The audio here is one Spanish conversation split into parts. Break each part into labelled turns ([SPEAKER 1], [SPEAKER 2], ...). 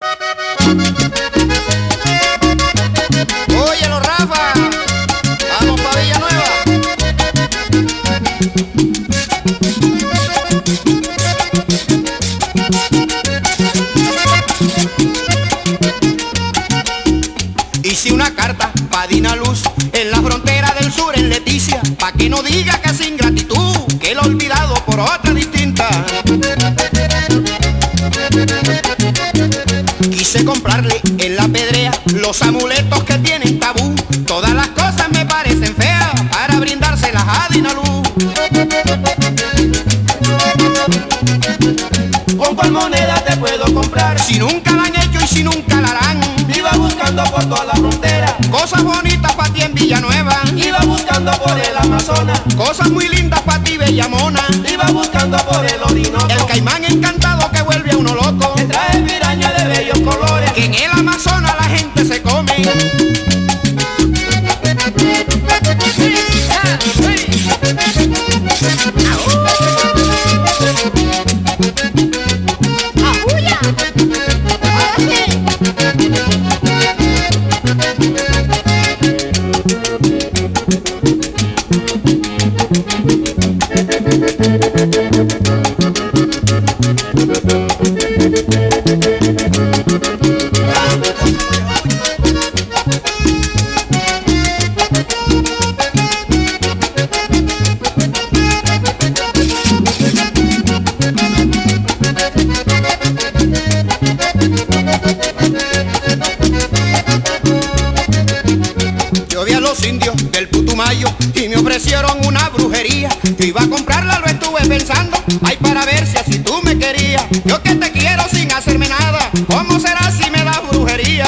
[SPEAKER 1] Óyelo, Rafa, vamos pa' Villanueva. Hice una carta pa' Dina Luz en la frontera del sur, en Leticia, pa' que no diga que es ingratitud, que lo he olvidado por otra distinta. Quise comprarle en la Pedrea los amuletos que tienen tabú. Todas las cosas me parecen feas para brindárselas a Dina Luz.
[SPEAKER 2] ¿Con cuál moneda te puedo comprar?
[SPEAKER 1] Si nunca la han hecho y si nunca la harán.
[SPEAKER 2] Iba buscando por toda la frontera
[SPEAKER 1] Cosas bonitas pa' ti en Villanueva.
[SPEAKER 2] Iba buscando por el Amazonas
[SPEAKER 1] Cosas muy lindas pa' ti, bella mona.
[SPEAKER 2] Iba buscando por el Orinoco
[SPEAKER 1] El caimán encantado que vuelve a uno loco.
[SPEAKER 2] que trae piraña de bellos colores.
[SPEAKER 1] Que en el Amazonas la gente se come. Yo vi a los indios del Putumayo y me ofrecieron una brujería. Yo iba a comprarla, lo estuve pensando, ay, para ver si así tú me querías. Yo que te quiero sin hacerme nada, ¿cómo será si me das brujería?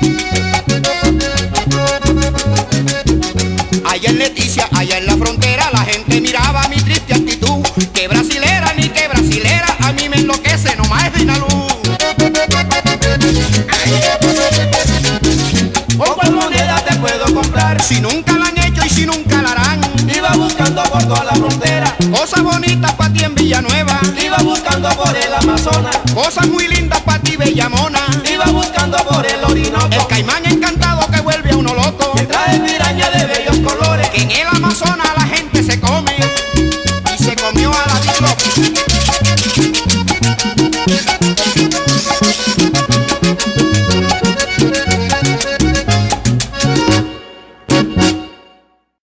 [SPEAKER 1] Allá en Leticia, allá en la frontera, la gente miraba mi triste actitud. Que brasilera ni que brasilera, a mí me enloquece nomás es Dina Luz.
[SPEAKER 2] ¿Con cuál moneda te puedo comprar?
[SPEAKER 1] Si nunca la han hecho y si nunca la harán.
[SPEAKER 2] Iba buscando por toda la frontera
[SPEAKER 1] Cosas bonitas pa' ti en Villanueva.
[SPEAKER 2] Iba buscando por el Amazonas
[SPEAKER 1] Cosas muy lindas pa' ti, bella mona.
[SPEAKER 2] Iba buscando